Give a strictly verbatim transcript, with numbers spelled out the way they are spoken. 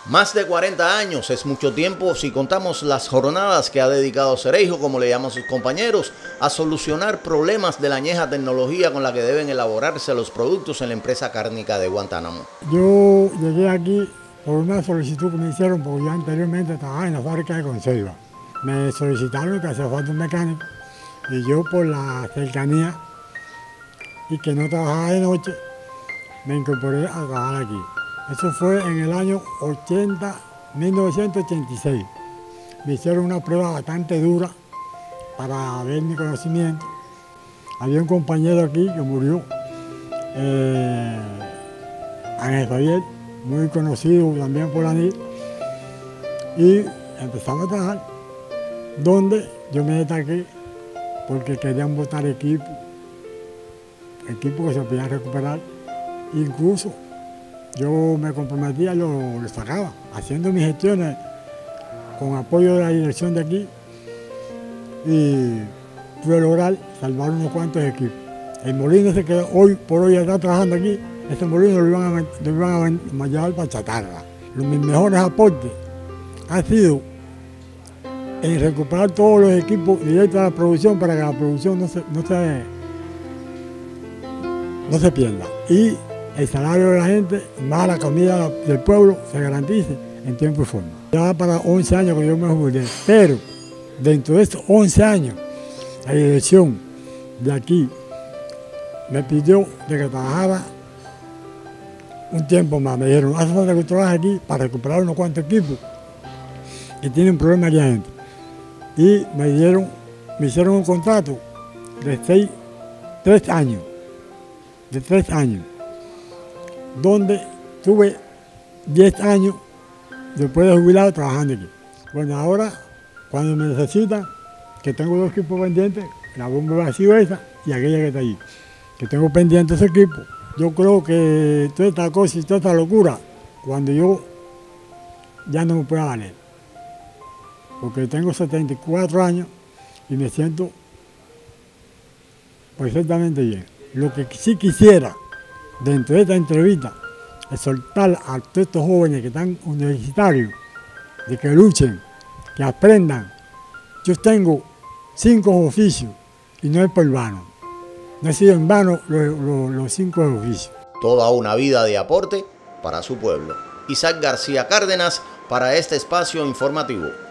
Más de cuarenta años es mucho tiempo si contamos las jornadas que ha dedicado Cereijo, como le llaman sus compañeros, a solucionar problemas de la añeja tecnología con la que deben elaborarse los productos en la empresa cárnica de Guantánamo. Yo llegué aquí por una solicitud que me hicieron, porque yo anteriormente trabajaba en la fábrica de conserva. Me solicitaron que hacía falta un mecánico y yo, por la cercanía y que no trabajaba de noche, me incorporé a trabajar aquí. Eso fue en el año mil novecientos ochenta y seis. Me hicieron una prueba bastante dura para ver mi conocimiento. Había un compañero aquí que murió, eh, Ángel Javier, muy conocido también por la N I C, y empezamos a trabajar, donde yo me destaqué porque querían botar equipo, equipo que se podían recuperar, incluso yo me comprometía, lo, lo sacaba, haciendo mis gestiones con apoyo de la dirección de aquí, y pude lograr salvar unos cuantos equipos. El molino ese que hoy por hoy está trabajando aquí, ese molino lo iban a, lo iban a llevar para chatarra. Los, mis mejores aportes han sido en recuperar todos los equipos directos a la producción para que la producción no se, no se, no se pierda. Y el salario de la gente, más la comida del pueblo, se garantice en tiempo y forma. Ya para once años que yo me jubilé, pero dentro de estos once años, la dirección de aquí me pidió de que trabajara un tiempo más. Me dijeron, hace falta que trabajes aquí para recuperar unos cuantos equipos que tienen problemas aquí adentro. Y me dieron, me hicieron un contrato de seis, tres años, de tres años, donde tuve diez años después de jubilado trabajando aquí. Bueno, ahora, cuando me necesitan, que tengo dos equipos pendientes, la bomba vacía esa y aquella que está allí, que tengo pendiente ese equipo. Yo creo que toda esta cosa y toda esta locura, cuando yo ya no me pueda valer, porque tengo setenta y cuatro años y me siento perfectamente bien. Lo que sí quisiera, dentro de esta entrevista, es soltar a todos estos jóvenes que están universitarios, de que luchen, que aprendan. Yo tengo cinco oficios y no es por vano. No ha sido en vano los, los, los cinco oficios. Toda una vida de aporte para su pueblo. Isaac García Cárdenas para este espacio informativo.